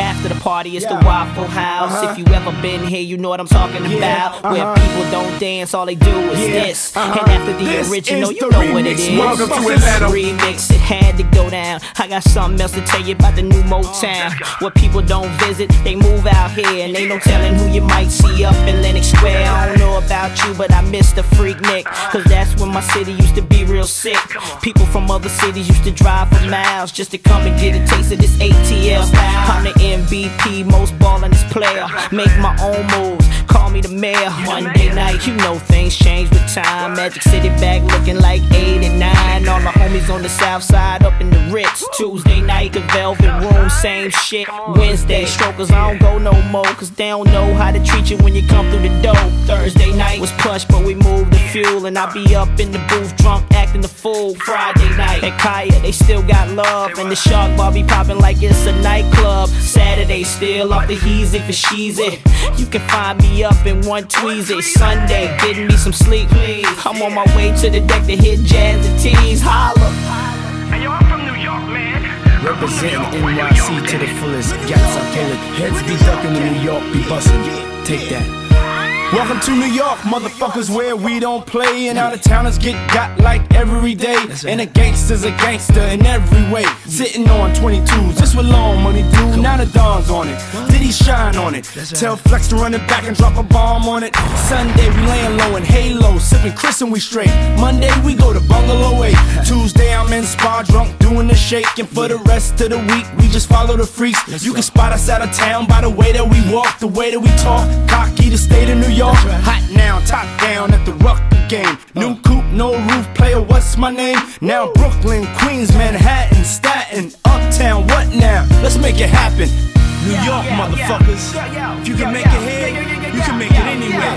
After the party, it's the Waffle House. If you ever been here, you know what I'm talking about. Where people don't dance, all they do is this. And after the original, you know what it is. Welcome to Atlanta. Remix, it had to go down. I got something else to tell you about the new Motown. What people don't visit, they move out here. And ain't no telling who you might see up in Lenox Square. I don't know about you, but I miss the Freaknik. Cause that's when my city used to be real sick. People from other cities used to drive for miles just to come and get a taste of this ATL. I'm the MVP, most ballin'-est player. Make my own moves, call me the mayor. Monday night, you know things change with time. Magic City back looking like 8 and 9. All the homies on the south side up in the Ritz. Tuesday night, the Velvet Room, same shit. Wednesday, strokers, I don't go no more, cause they don't know how to treat you when you come through the door. Thursday night was plush, but we moved the fuel. And I be up in the booth, drunk, acting the fool. Friday night at Kaya, they still got love. And the Shark Bar be popping like it's a nightclub. Saturday, still off the Heezy for Sheezy. You can find me up in one Tweezy. Sunday, getting me some sleep. I'm on my way to the deck to hit Jazz and T's. Holla. Hey, yo, I'm from New York, man. Representing NYC to the fullest. Gats I pull it. Heads be ducking in New York, be bustin'. Take that. Welcome to New York, motherfuckers, where we don't play. And out of towners get got like every day. And a gangster's a gangster in every way. Sitting on 22s, just with long money, dude. Now the Don's on it, Diddy shine on it. Tell Flex to run it back and drop a bomb on it. Sunday we laying low in Halo, sipping Chris and we straight. Monday we go to Bungalow 8. Tuesday I'm in Spa drunk, doing the shake. And for the rest of the week we just follow the freaks. You can spot us out of town by the way that we walk, the way that we talk. Cocky, the state of New York. Hot now, top down at the Rucker game. New coupe, no roof, player, what's my name? Now Brooklyn, Queens, Manhattan, Staten, Uptown, what now? Let's make it happen. New York, motherfuckers. If you can make it here, you can make it anywhere.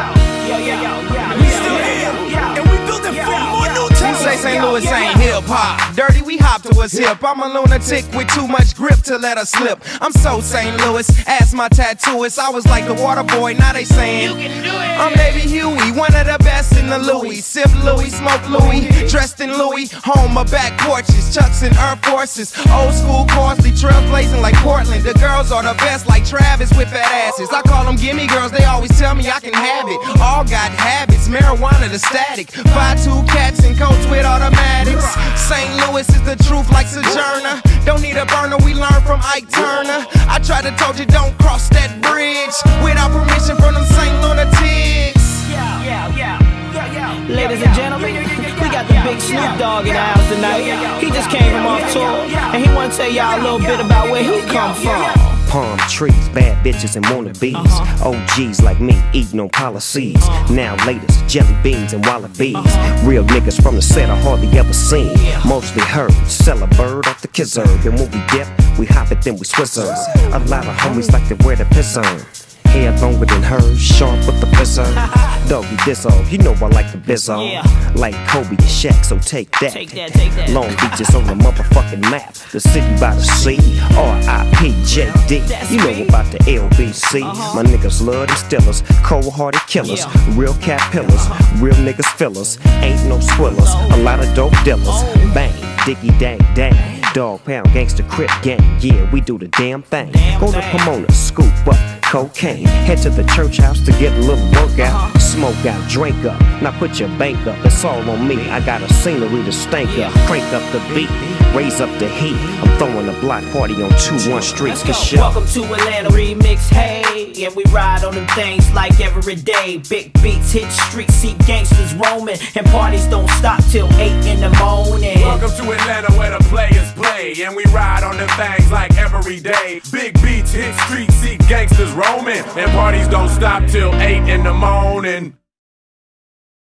We still here, and we building for more new towns. You say St. Louis ain't hip-hop. Dirty, we hop to what's hip. I'm a lunatic with too much grip to let her slip. I'm so St. Louis, ask my tattooist. I was like the water boy, now they saying you can do it. I'm Baby Huey, one of the best in the Louis. Sip Louis, smoke Louis, dressed in Louis. Home of back porches, Chucks and Air Forces. Old school costly, trailblazing like Portland. The girls are the best like Travis with fat asses. I call them gimme girls, they always tell me I can have it. All got habits, marijuana the static. 5'2" cats and coats with automatics. St. Louis is the truth like Sojourner. Don't need a burner, we learn from Ike Turner. I tried to told you don't cross that bridge without permission from them St. Lunatics. Ladies and gentlemen, we got the big Snoop Dogg in the house tonight. He just came from off tour, and he wanna tell y'all a little bit about where he come from. Palm trees, bad bitches and wannabes. OGs like me eating on policies. Now latest, jelly beans and wallabies. Real niggas from the set I hardly ever seen. Mostly heard, sell a bird off the kizzer. And when we dip, we hop it then we swizzers. A lot of homies like to wear the pizzone. Hair longer than hers, sharp with the bizzo. Doggy this off, you know I like the bizzo. Like Kobe and Shaq, so take that. Long Beach is on the motherfucking map. The city by the sea, R.I.P. JD. You know about the LBC. My niggas love them stillers, cold-hearted killers. Real cat pillars, real niggas fillers. Ain't no squillers, a lot of dope dealers. Bang, diggy dang dang. Dog pound, gangster, crip gang. Yeah, we do the damn thing. Go to Pomona, scoop up cocaine. Head to the church house to get a little workout. Smoke out, drink up, now put your bank up. It's all on me, I got a scenery to stank up. Crank up the beat, raise up the heat. I'm throwing a block party on 2-1 streets for sure. Welcome to Atlanta Remix, hey. And we ride on them things like every day. Big beats hit streets, see gangsters roaming. And parties don't stop till 8 in the morning. Welcome to Atlanta where the players play. And we ride on them things like every day. Big beats hit streets, see gangsters roaming. And parties don't stop till 8 in the morning.